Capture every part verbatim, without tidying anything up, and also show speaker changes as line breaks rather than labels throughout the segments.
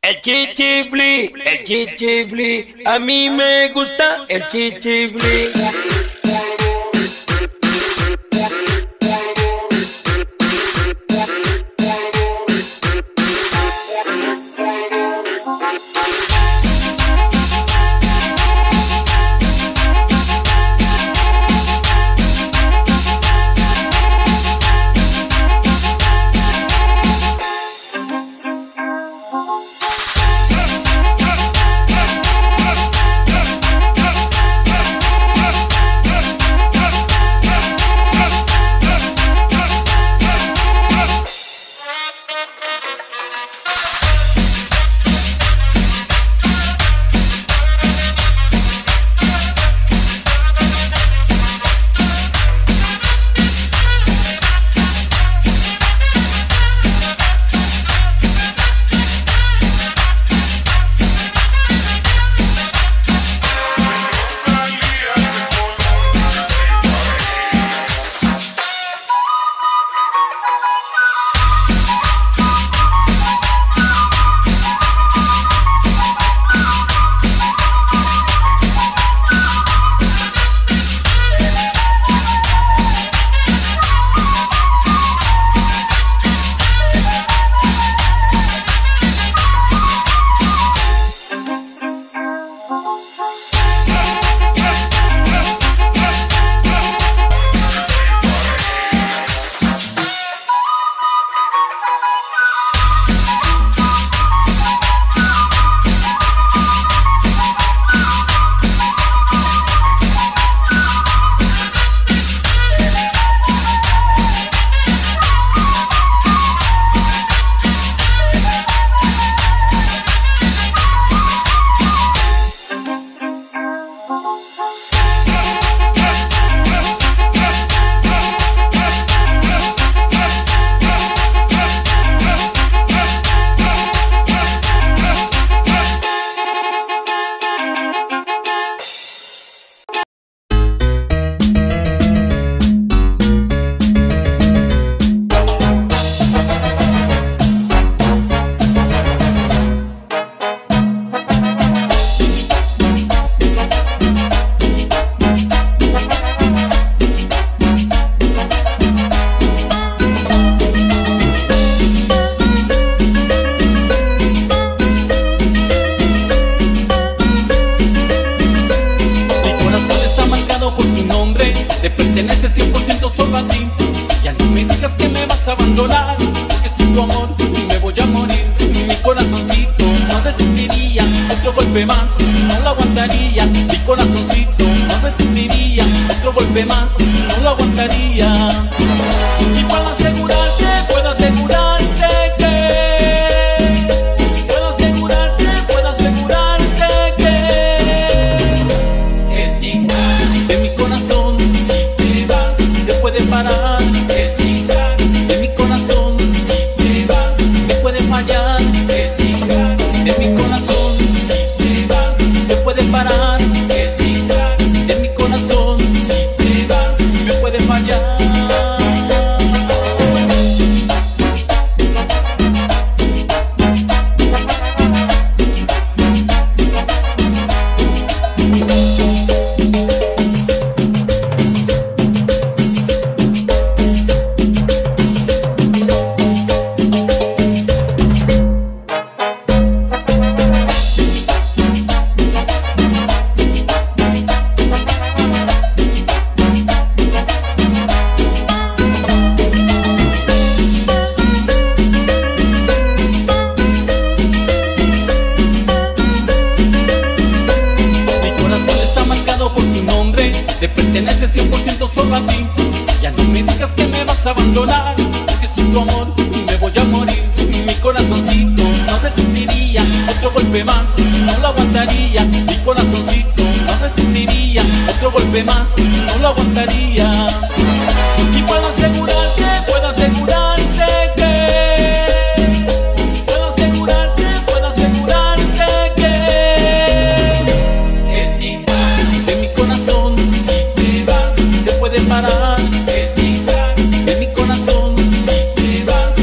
El chichifli, el chichifli, a mí me gusta el chichifli.
Te pertenece cien por ciento solo a ti. Ya no me digas que me vas a abandonar, porque sin tu amor me voy a morir. Mi corazoncito no resistiría otro golpe más, no lo aguantaría. Mi corazoncito no resistiría otro golpe más, no lo aguantaría. Y puedo asegurarte, puedo asegurarte que Puedo asegurarte, puedo asegurarte que el tic-tac de mi corazón, puede parar, el tic-tac de mi corazón. Si te vas, me puede fallar, el tic-tac de mi corazón. Si te vas, me puede parar, el tic-tac de mi corazón. Si te vas, me puede fallar. Te pertenece cien por ciento solo a ti. Ya no me digas que me vas a abandonar, porque sin tu amor me voy a morir. Mi corazoncito no resistiría otro golpe más, no lo aguantaría. Mi corazoncito no resistiría otro golpe más, no lo aguantaría. Y puedo asegurarte, puedo asegurarte que Puedo asegurarte, puedo asegurarte que el tic-tac de mi corazón, parar, el tic-tac de mi corazón. Si te vas,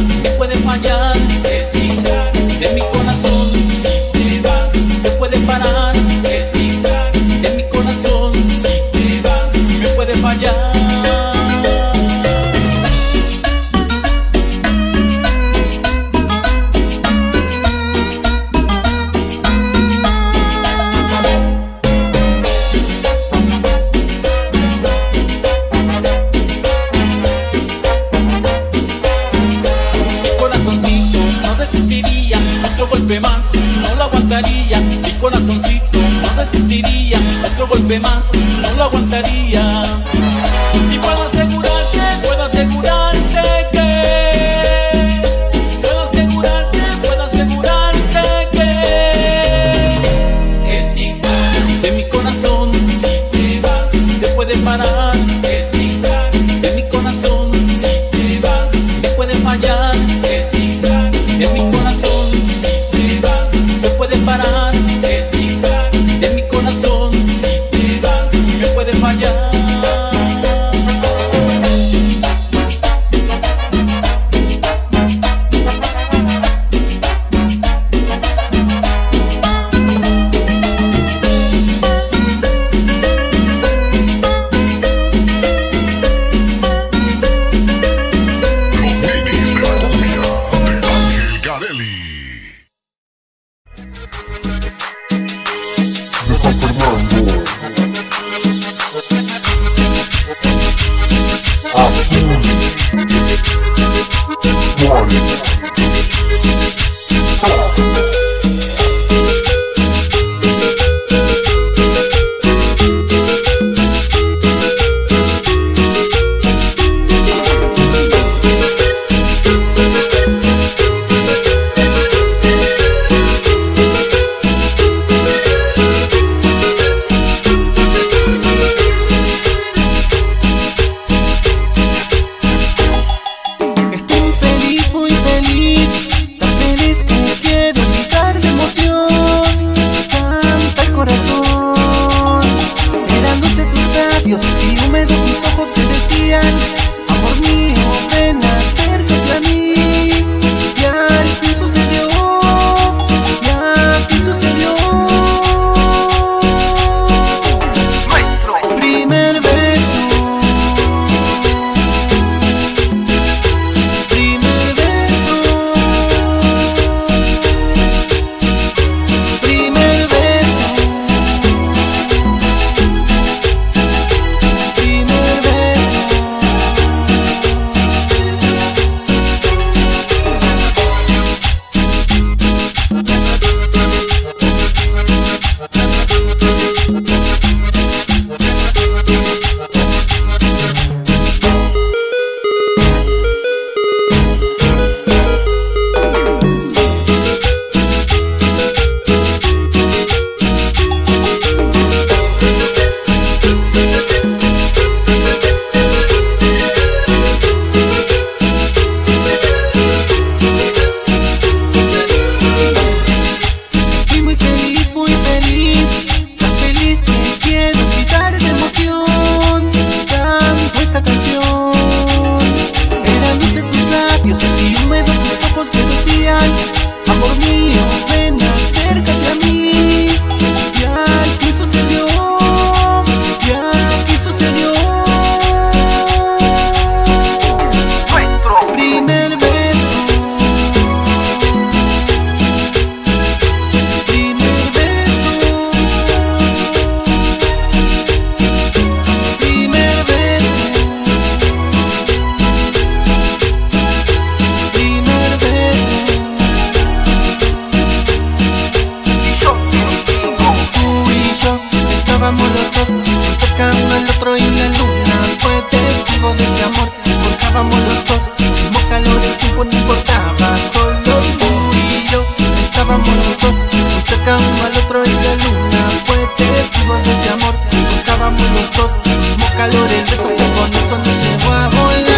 estábamos los dos, mismo calor, el tiempo no importaba, solo tú y yo estábamos los dos, muy cerca uno al otro y la luna fue testigo de este amor. Estábamos los dos, mismo calor, el beso que con eso nos llevó a volar.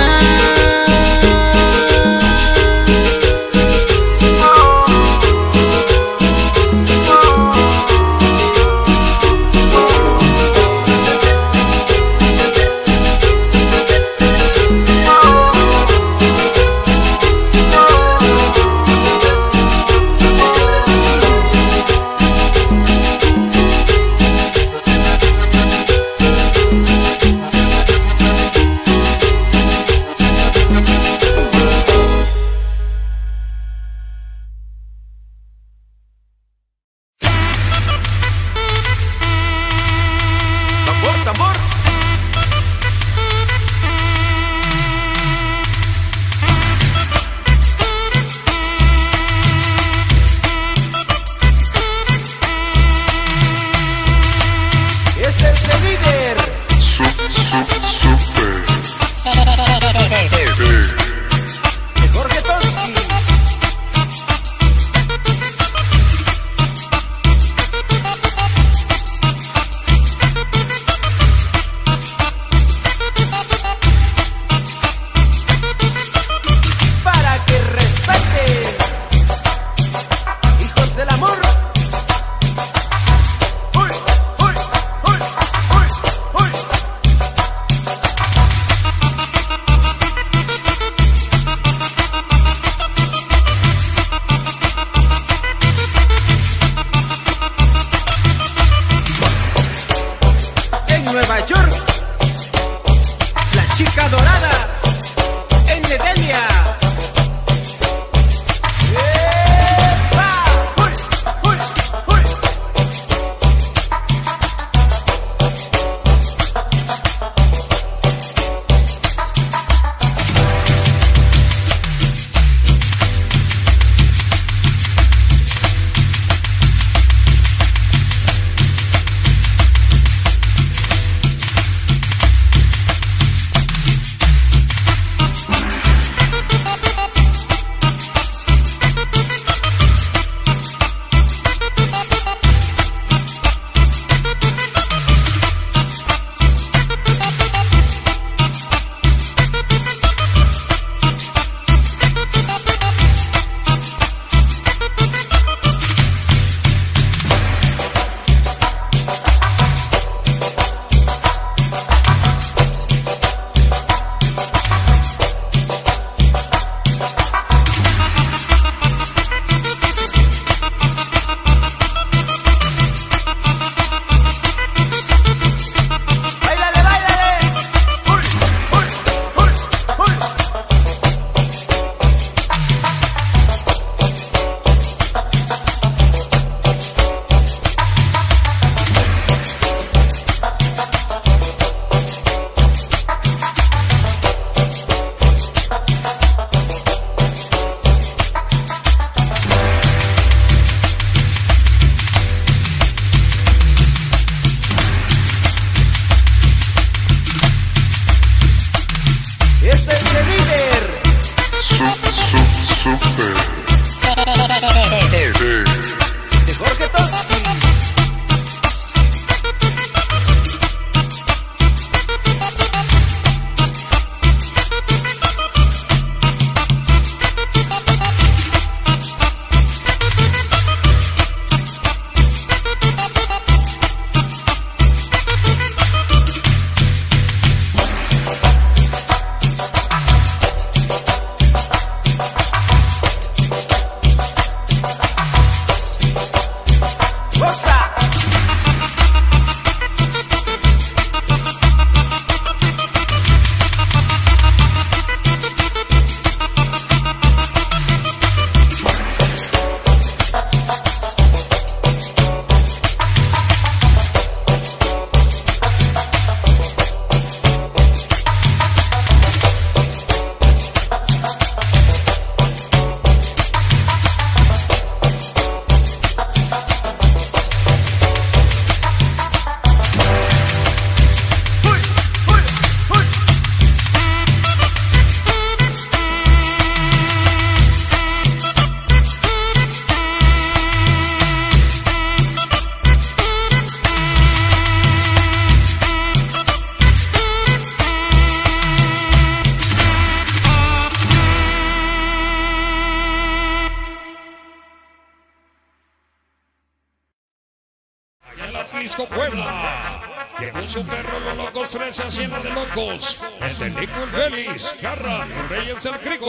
Atlisco, Puebla. Llegó su perro, los locos tres, hacienda de locos. El Delico, el Félix, Garra, el Reyes, el Crico.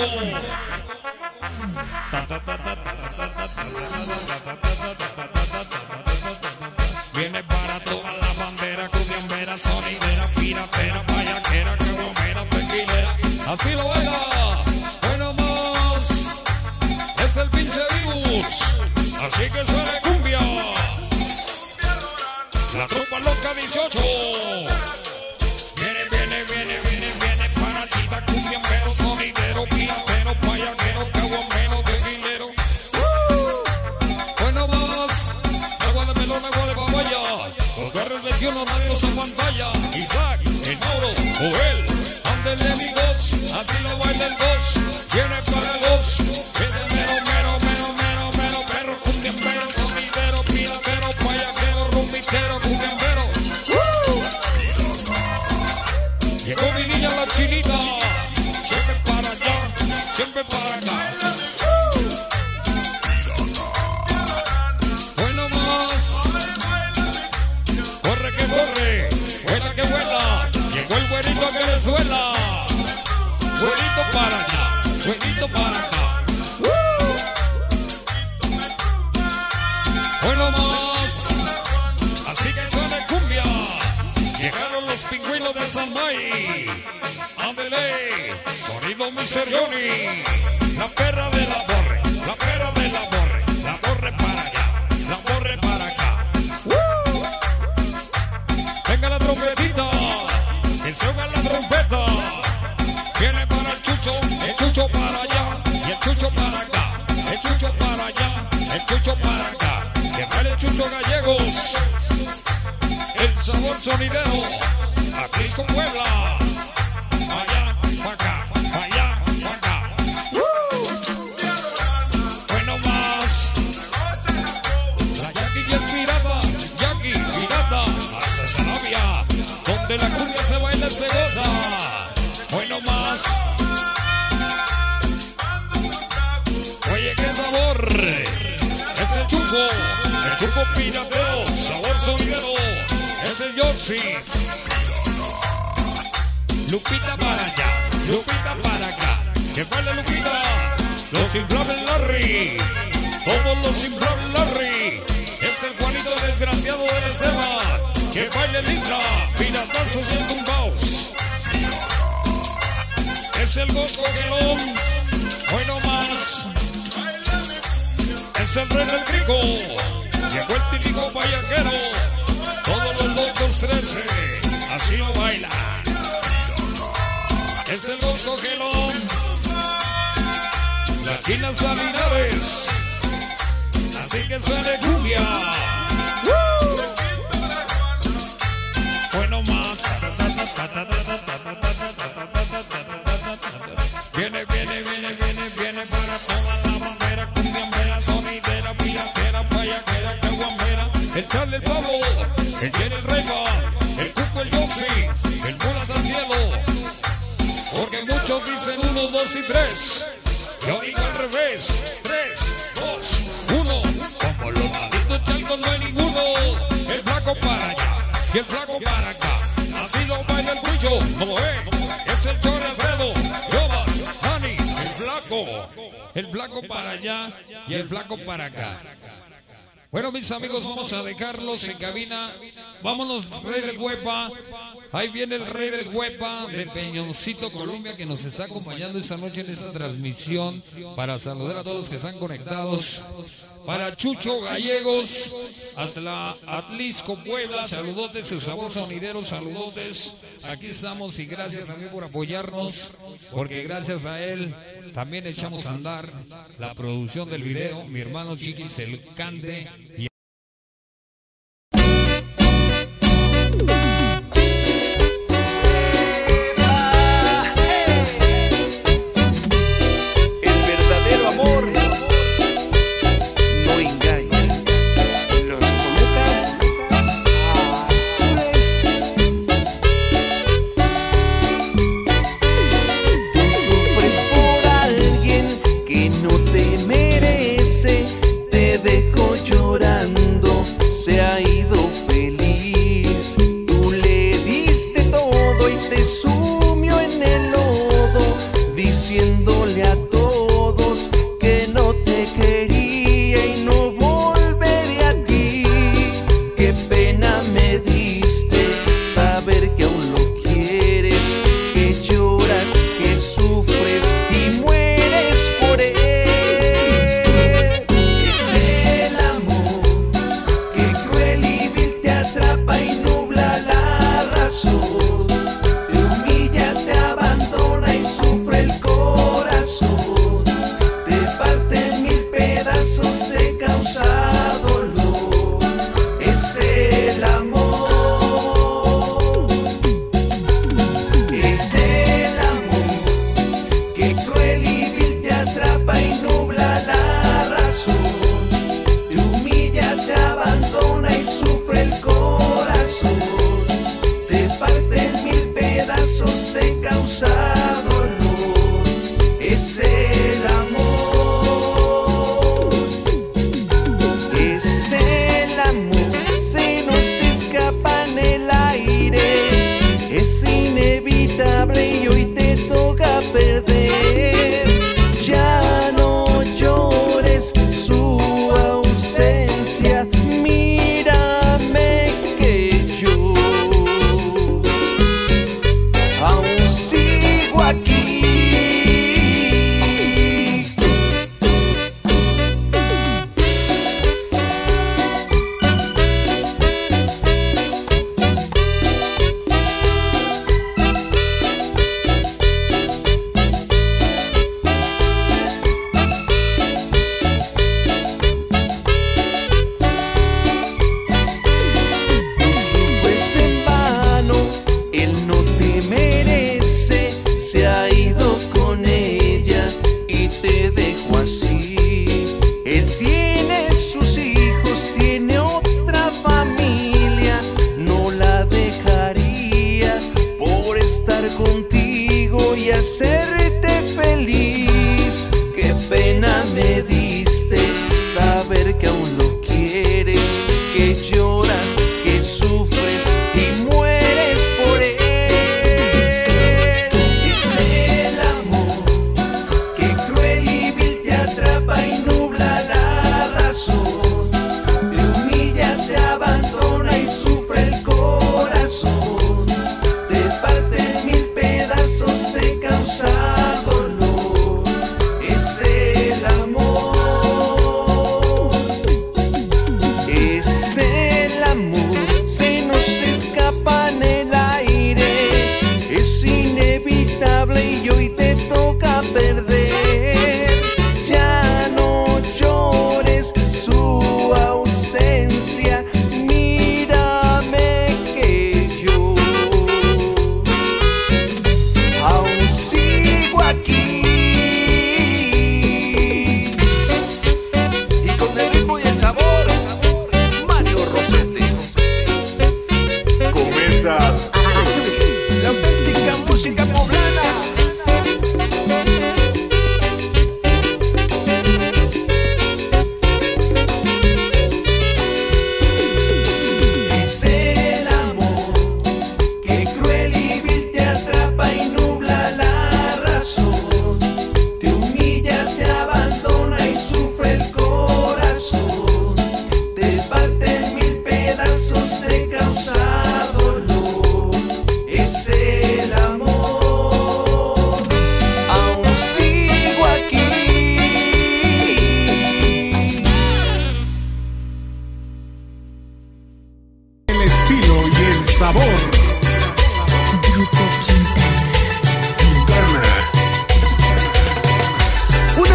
Viene para toda la bandera, cumbiambera, sonidera, piratera, payaquera, caguamera, tequilera. Así lo baila. Bueno más. Es el pinche virus. Así que suena cumbia. La tropa loca dieciocho. Viene, viene, viene, viene, viene para chita, cumbiambero, sonidero, piratero, payaquero, caguamero, tequilero. Bueno más. Agua de melón, agua de papaya. Los barrios veintiuno, radios en pantalla. Isaac, el Mauro, Joel, ándele amigos. Así lo baila el dos. Viene para los. Viene mero, mero, mero, mero, mero, perro, cumbiambero, sonidero, piratero, payaquero, rumbitero, cumbiambero. ¡Uh! Llegó mi niña la chinita. Siempre para allá, siempre para acá. Corre, vuela que vuela. Llegó el güerito a Venezuela. Güerito para allá, güerito para acá. ¡Uh! Bueno más. Así que suena cumbia. Llegaron los pingüinos de San May. Ándele, sonido mister Johnny. La perra de la borre, la perra de la borre. La borre para allá, la borre para acá. Venga la trompetita, que suena la trompeta. Viene para el Chucho, el Chucho para allá y el Chucho para acá. El Chucho para allá, el Chucho para acá. Que baile el Chucho Gallegos. El sabor sonidero. Atlisco, Puebla. Allá, para acá, allá, para acá. ¡Uh! Bueno más. La Jackie y el pirata. Jackie, pirata. Sarabia, donde la cumbia se baila y se goza. Bueno más. Oye, qué sabor. Es el Chuco, el Chuco pirateo, sabor sonidero. Es el Yossi. Lupita para allá, Lupita para acá. Que baila Lupita. Los inflables Larry. Todos los inflables Larry. Es el Juanito desgraciado de la Seba. Que baile linda, piratazos y tumbaos. Es el Bosco Gelón. Bueno más. Es el Rey del Crico. Llegó el típico payaquero. Todos los locos trece. Así lo bailan. Es el Bosco Gelón. La China Salinares. Así que suene cumbia. ¡Uh! Bueno más. Viene, viene, viene, viene, viene para toda la bandera, cumbiambera, sonidera, piratera, payaquera, caguambera. El Charlie, el Pavo, el Jenny, el Reyba, el Cuco, el Yossi, el Mulas al cielo. Porque muchos dicen uno, dos y tres. Yo digo al revés. Tres, dos, uno. Como los malditos chalcos no hay ninguno. El flaco para allá y el flaco para acá. Así lo baila el Cuillo, como ve. Es el Jorge Alfredo, Robas, Dani, el flaco. El flaco para allá y el flaco para acá. Bueno, mis amigos, vamos a dejarlos en cabina. Vámonos, Rey del Huepa. Ahí viene el Rey del Huepa de Peñoncito, Colombia, que nos está acompañando esta noche en esta transmisión para saludar a todos los que están conectados. Para Chucho Gallegos, hasta la Atlisco, Puebla, saludotes, su sabor sonidero, saludotes. Aquí estamos y gracias también por apoyarnos, porque gracias a él también echamos a andar la producción del video. Mi hermano Chiquis, el Cante. Y
te dejo llorando.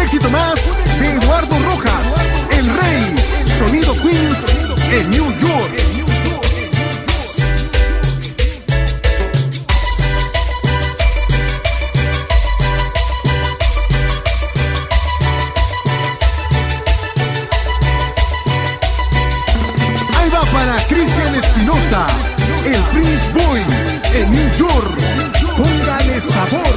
éxito más de Eduardo Rojas, el rey, Sonido Queens en New York. Ahí va para Cristian Espinosa, el Prince Boy en New York. Póngale sabor.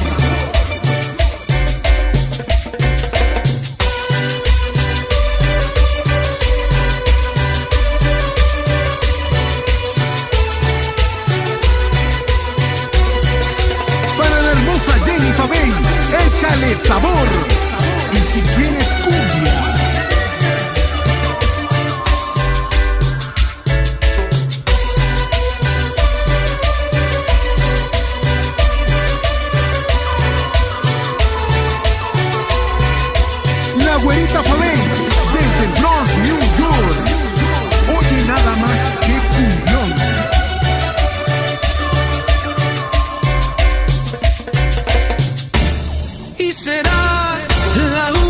Échale sabor. Y si quieres cumbia, la güerita Fabey desde el Bronx, New York. Oye nada más que cumbión.
Y será la u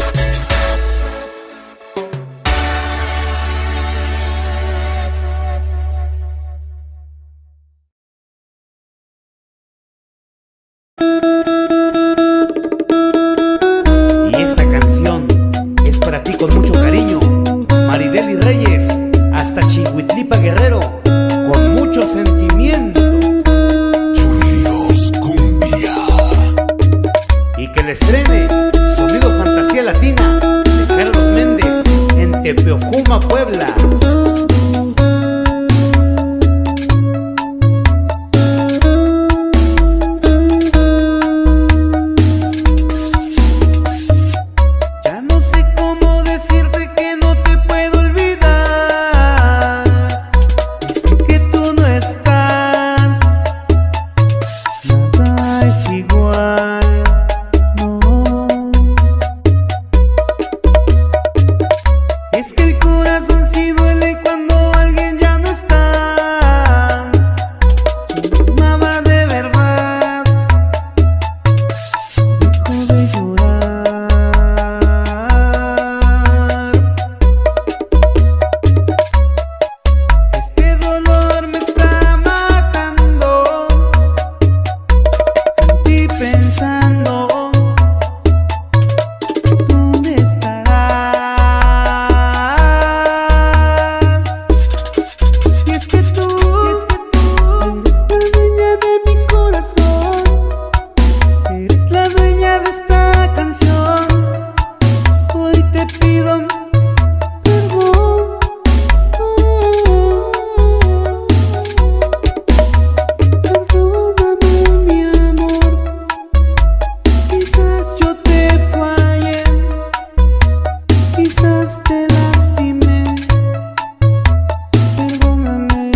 Y esta canción es para ti con mucho cariño, Marideli Reyes, hasta Chihuitlipa Guerrero, con mucho sentimiento.
Julios Cumbia.
Y que le estrene Sonido Fantasía Latina de Carlos Méndez en Tepeojuma, Puebla.
Ya no sé cómo decirte que no te puedo olvidar. Desde que tú no estás, nada es igual. Es que el corazón sí duele cuando alguien ya no está. Yo amaba de verdad, dejo de llorar. Este dolor me está matando, en ti pensando. ¿Dónde estarás? Y es que tú, eres la dueña de mi corazón, eres la dueña de esta canción. Hoy te pido perdón. Perdóname, mi amor, quizás yo te fallé, quizás te lastimé. Perdóname.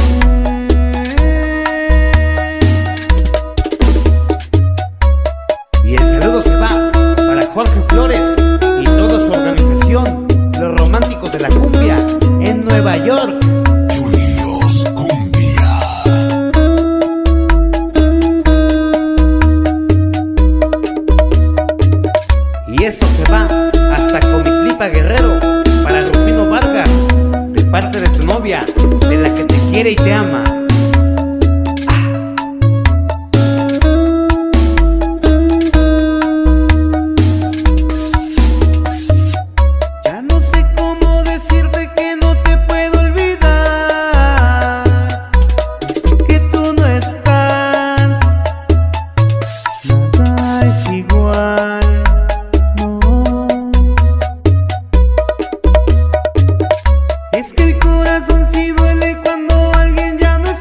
Y el saludo se va para Jorge Flores y toda su organización, Los Románticos de la Cumbia, en Nueva York.
Julios Cumbia.
Y esto se va hasta Comitlipa Guerrero para Rufino Vargas, de parte de tu novia, de la que te quiere y te ama.
Ya no sé cómo decirte que no te puedo olvidar. Desde que tú no estás, nada es igual. No. Es que el corazón sí duele cuando alguien ya no está.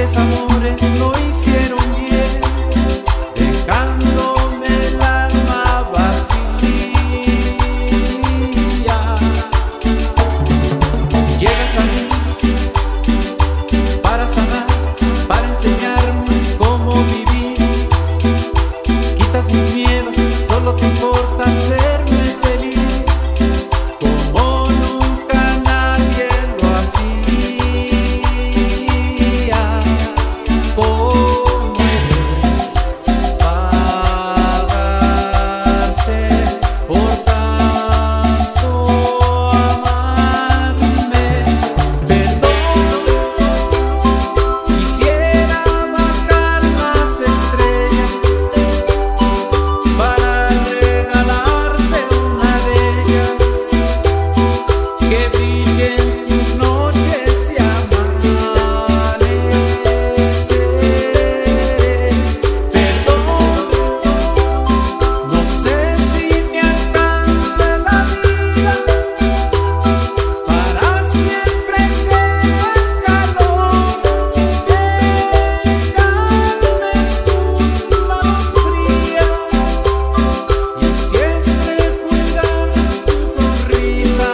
tales amores lo hicieron bien, dejándome el alma vacía. Llegas a mí para sanar, para enseñarme cómo vivir. Quitas mis miedos, solo te importa hacerme feliz, como nunca nadie lo hacía. ¿Cómo he de pagarte por tanto amarme? Perdón, quisiera bajar las estrellas para regalarte una de ellas, que brillen tus noches y amaneceres. Perdón, no sé si me alcance la vida para siempre ser el calor, dejarme tus manos frías y siempre cuidar tu sonrisa.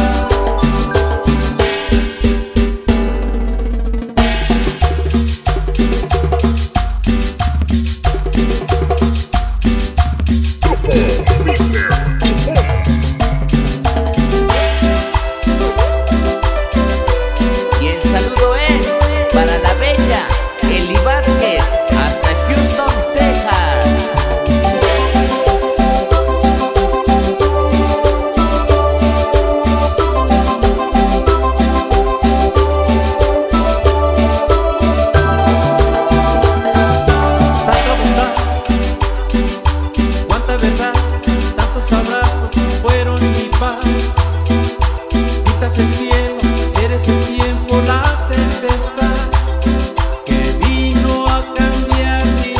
Y el saludo es para la bella Eli Vázquez, hasta Houston, Texas.
Tanta bondad, cuánta verdad, tantos abrazos fueron mi paz. Quitas el cielo, eres el tiempo, la tempestad que vino a cambiar mi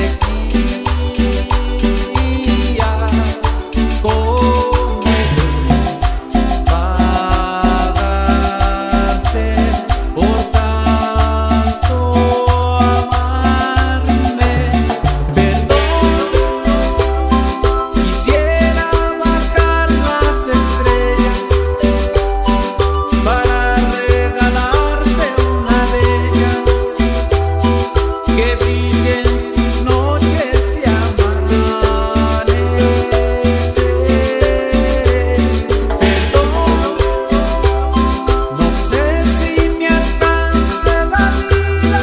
sequía. ¿Cómo he de pagarte por tanto amarme? Perdón, quisiera bajar las estrellas para regalarte una de ellas, que brillen tus noches y amaneceres. Perdón, no sé si me alcance la vida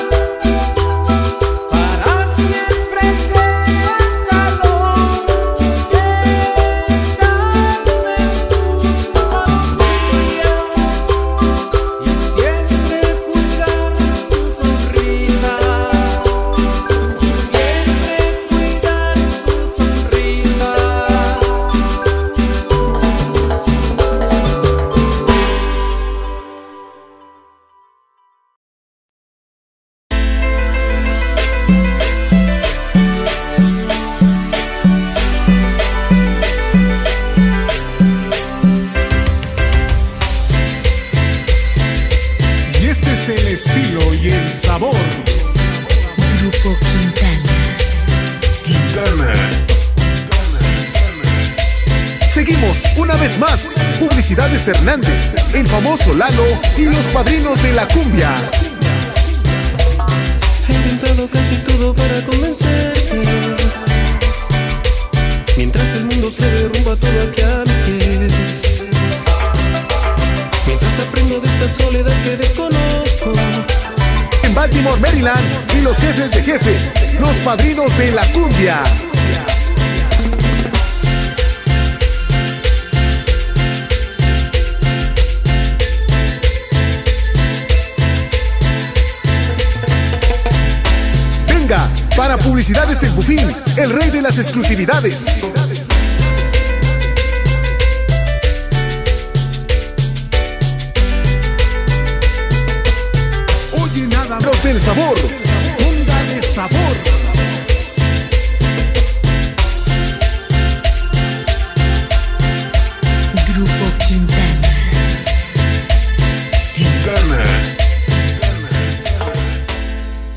para siempre ser el calor, dejarme tus manos frías y siempre cuidar tu sonrisa, y siempre cuidar tu sonrisa.
Y este es el estilo y el sabor.
Grupo Quintana.
Quintana. Seguimos una vez más. Publicidades Hernández, el famoso Lalo y los padrinos de la cumbia.
He intentado casi todo para convencerte, mientras el mundo se derrumba todo aquí a mis pies. Mientras aprendo de esta soledad que desconozco.
En Baltimore, Maryland, y los jefes de jefes, los padrinos de la cumbia. Venga, para Publicidades El Bufín, el rey de las exclusividades. Oye nada más del sabor, póngale sabor.
Grupo Quintana.
Quintana.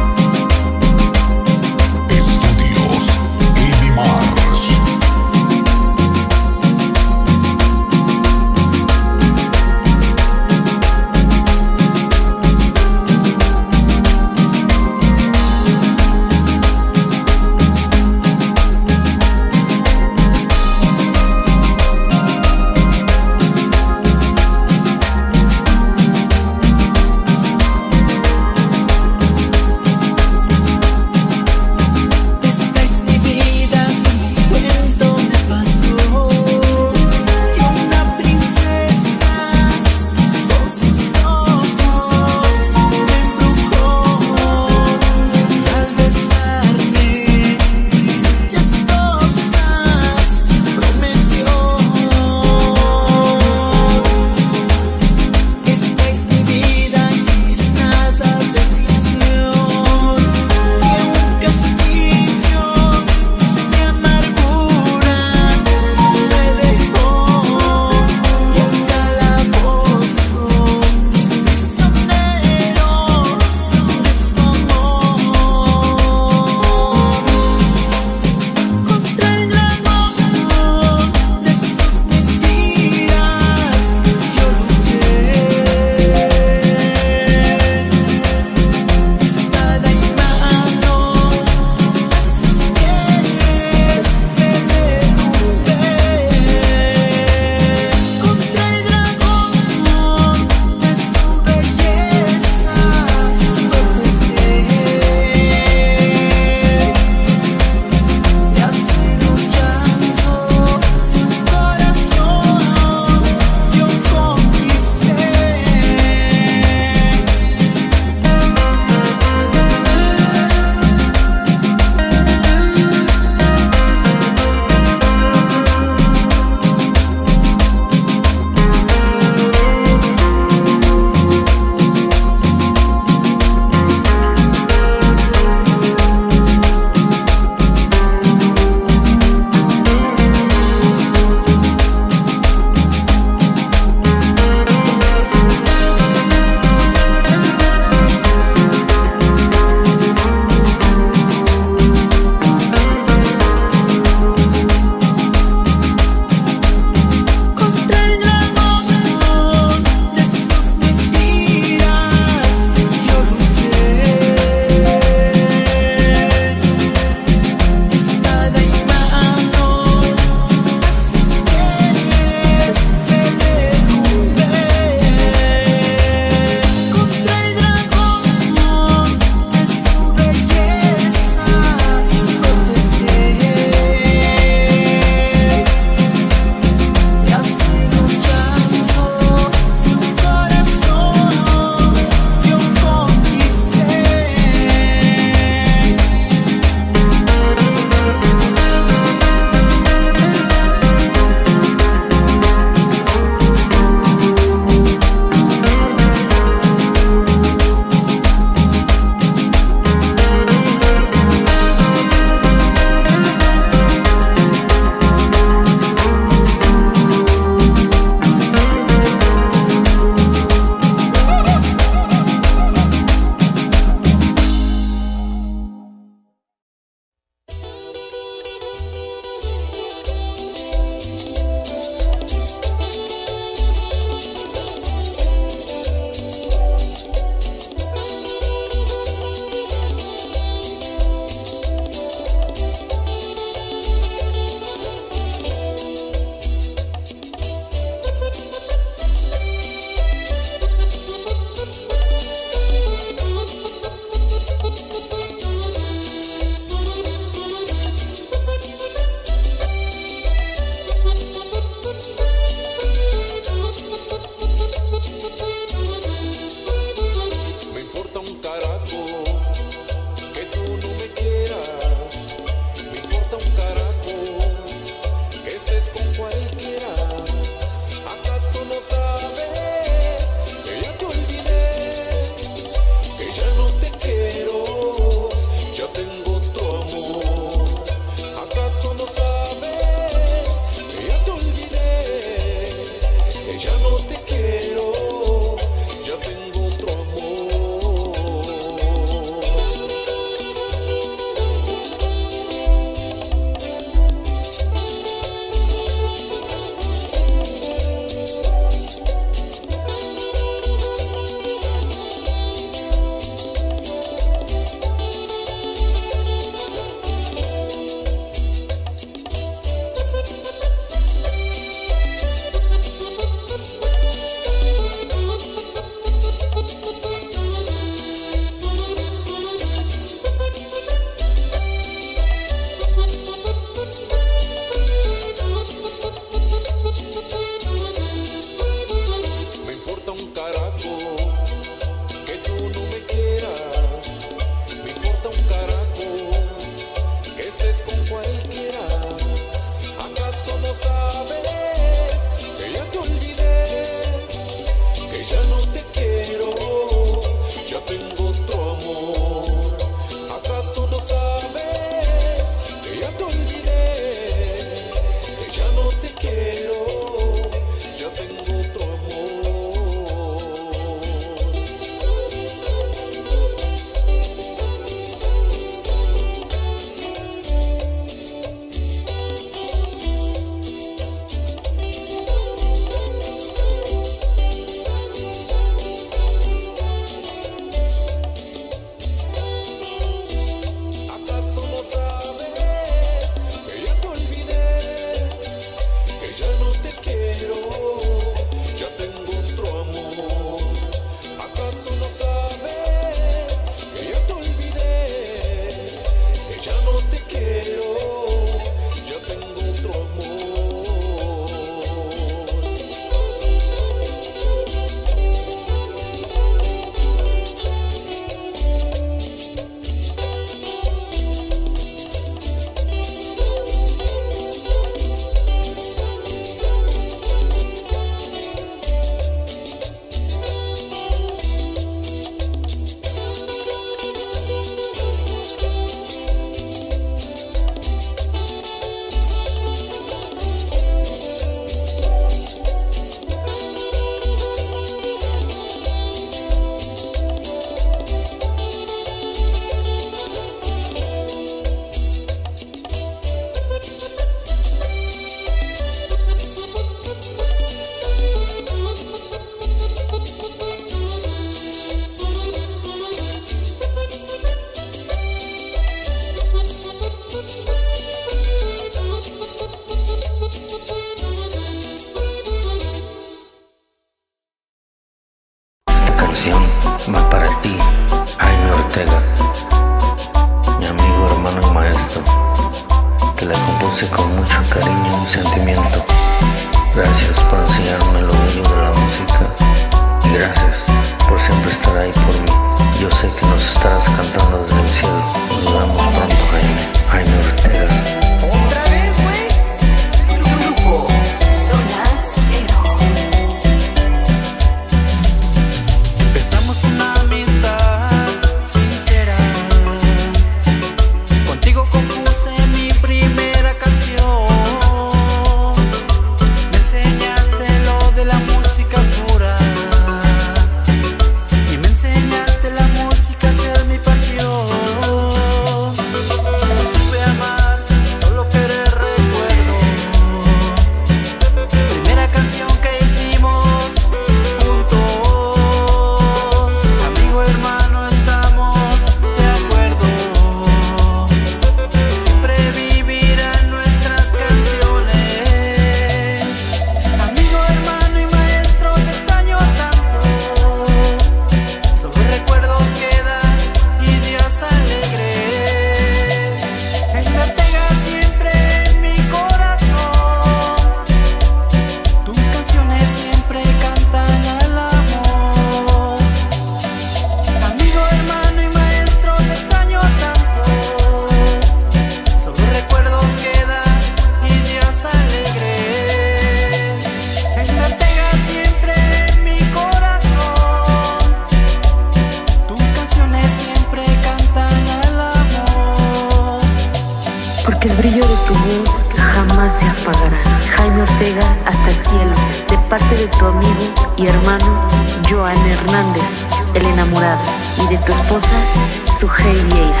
porque el brillo de tu voz jamás se apagará. Jaime Ortega, hasta el cielo, de parte de tu amigo y hermano Joan Hernández, el enamorado, y de tu esposa Sujei Vieira.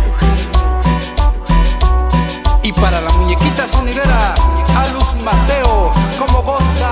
Y para la muñequita sonidera, a Luz Mateo, como goza.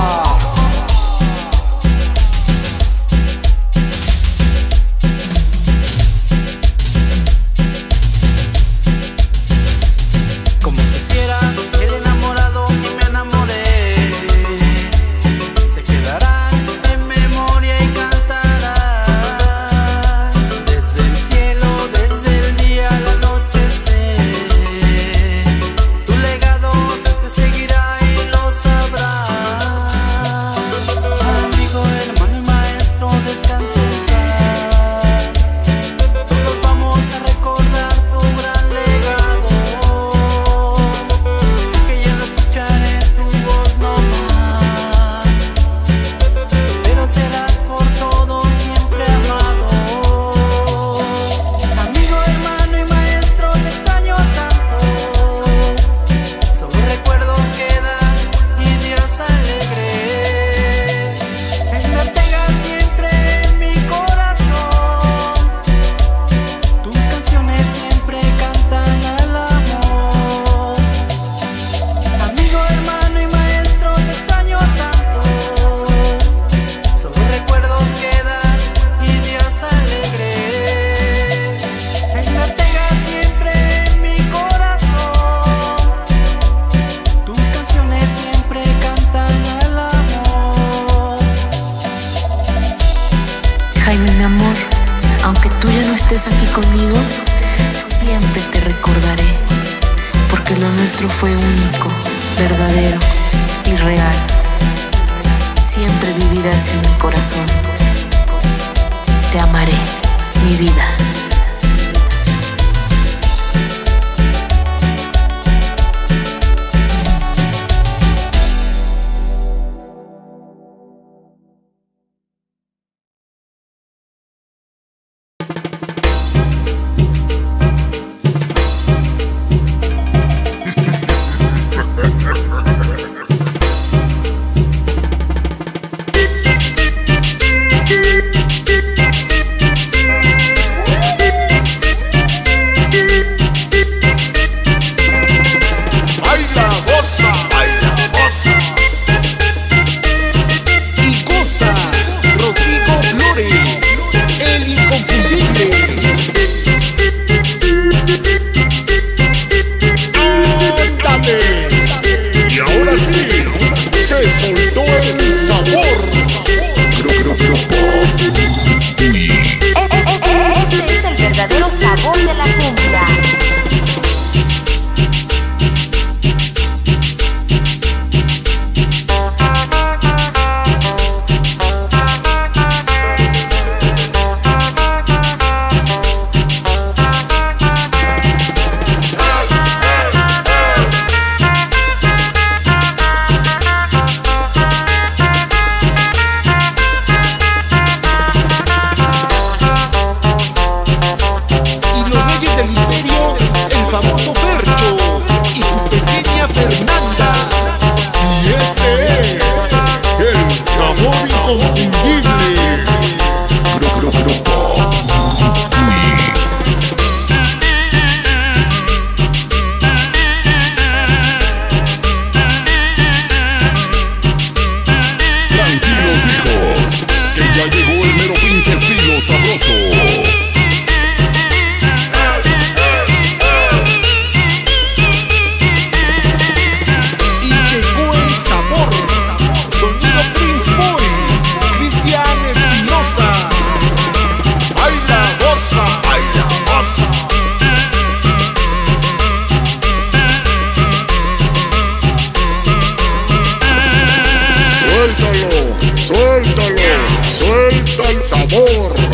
Aquí conmigo, siempre te recordaré, porque lo nuestro fue único, verdadero y real. Siempre vivirás en mi corazón. Te amaré, mi vida.
Sabor.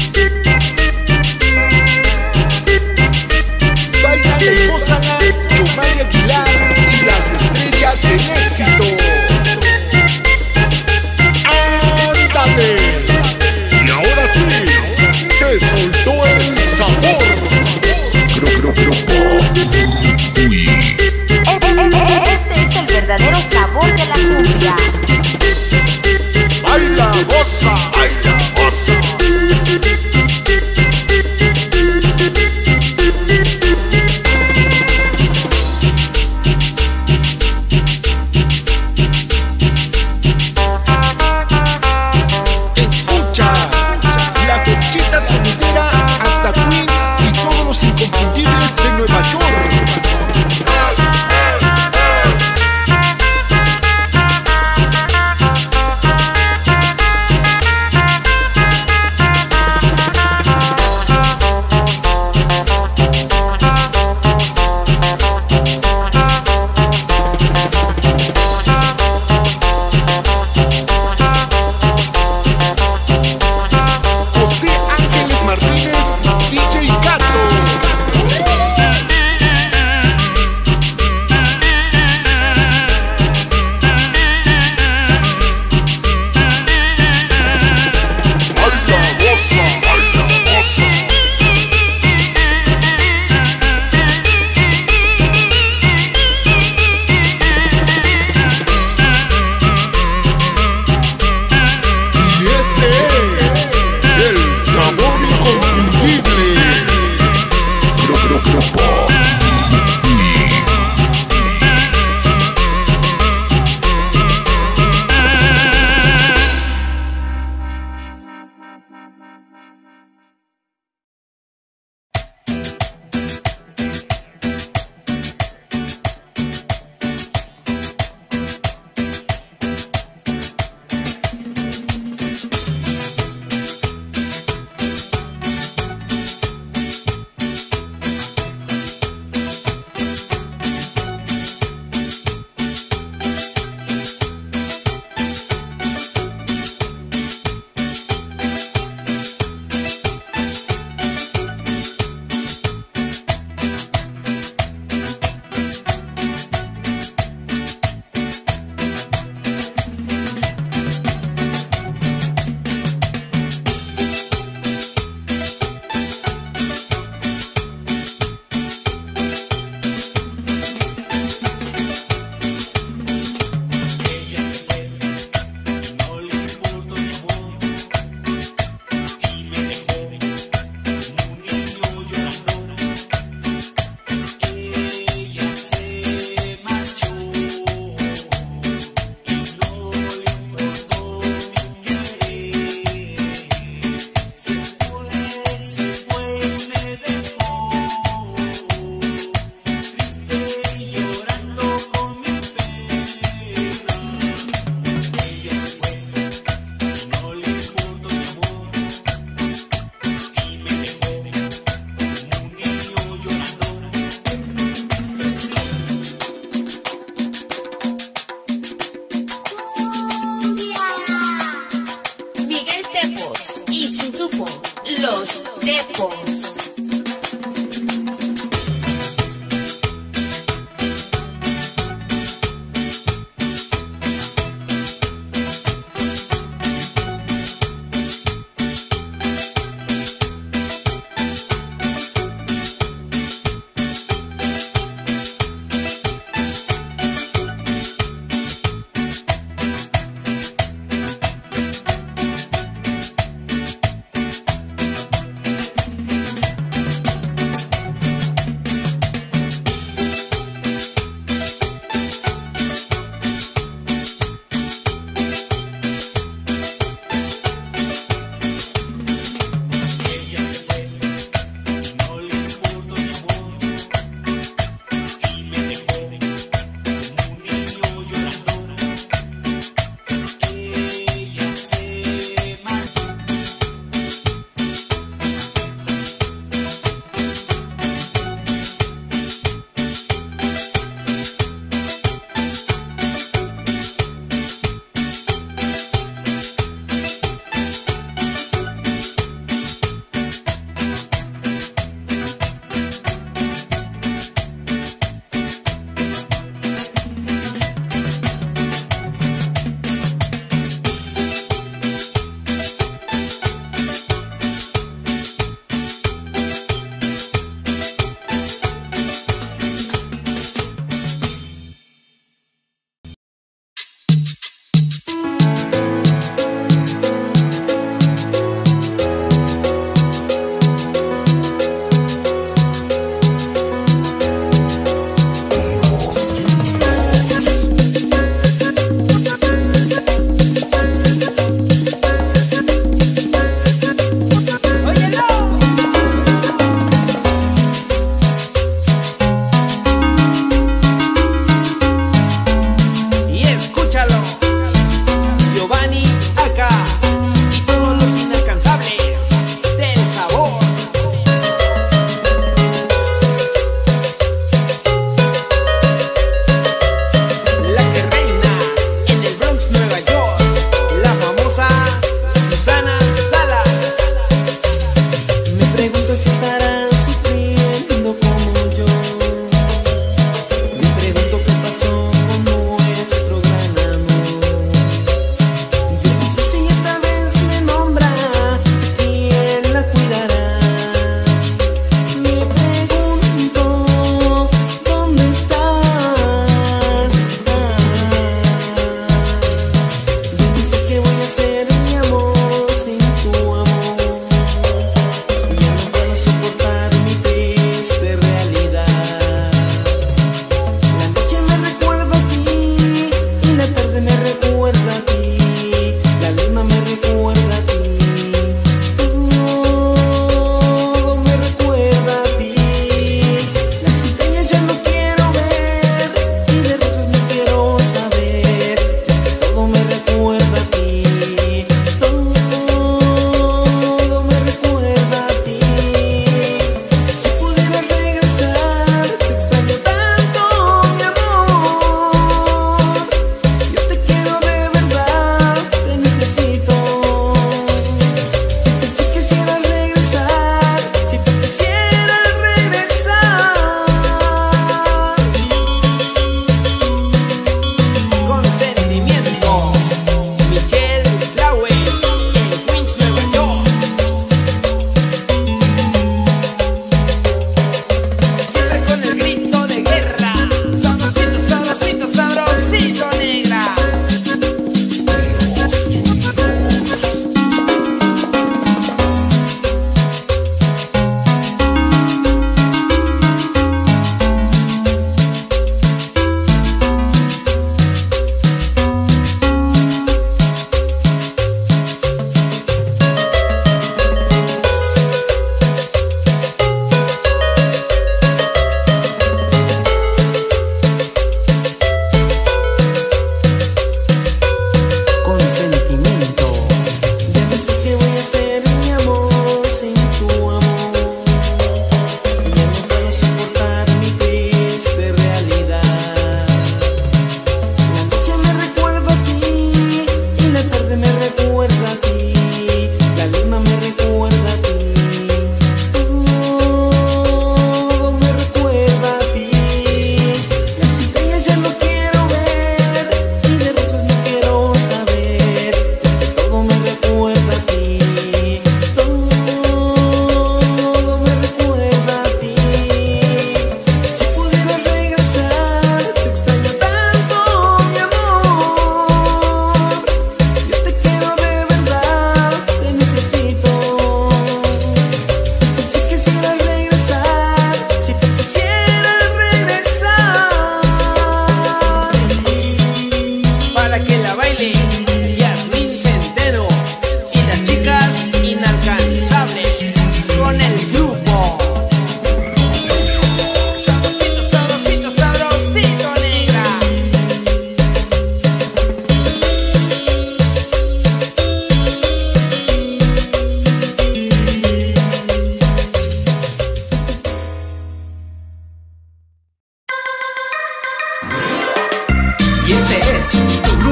Baila y gózala, María Aguilar y las estrellas del éxito. ¡Ándale! Y ahora sí, se soltó el sabor. Gru, gru, grupo. Uy.
Este es el verdadero sabor de la cumbia.
Baila, goza, baila, goza. Escucha, la Conchita Sonidera hasta Queens y todos los inconfundibles de Nueva York.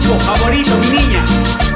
grupo favorito, mi niña.